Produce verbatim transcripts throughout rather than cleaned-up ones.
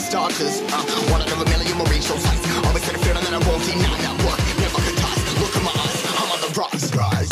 starters. Uh, one out of a million will reach those heights. Always had a feeling that I won't deny that work. Never could toss. Look at my eyes, I'm on the rocks. Rise.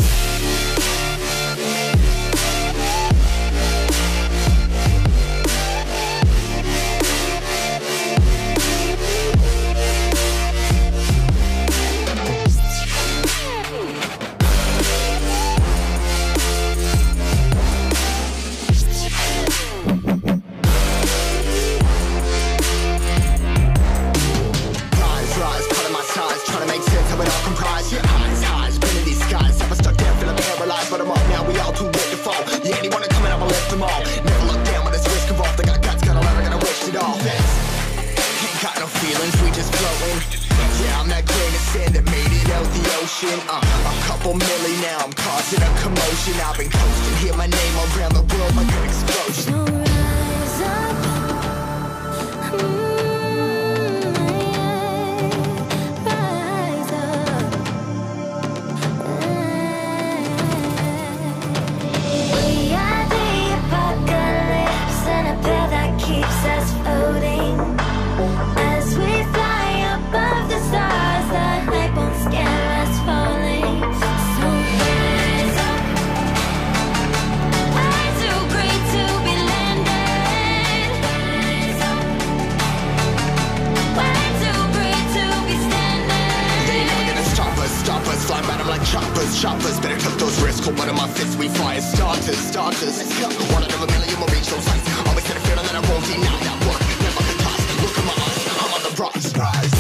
Uh, a couple milli now, I'm causing a commotion. I've been coasting, hear my name around the world like an explosion. So rise up, mm, rise up. We are the apocalypse, and a pill that keeps us floating. As we fly above the stars, the hype won't scare us. Flying by them like choppers, choppers. Better took those risks. Hold one of my fists, we fire starters, starters. Let's go. One out of a million will reach those heights. Always had a feeling that I won't deny that work. Never could toss. Look at my eyes, I'm on the rocks. Rise.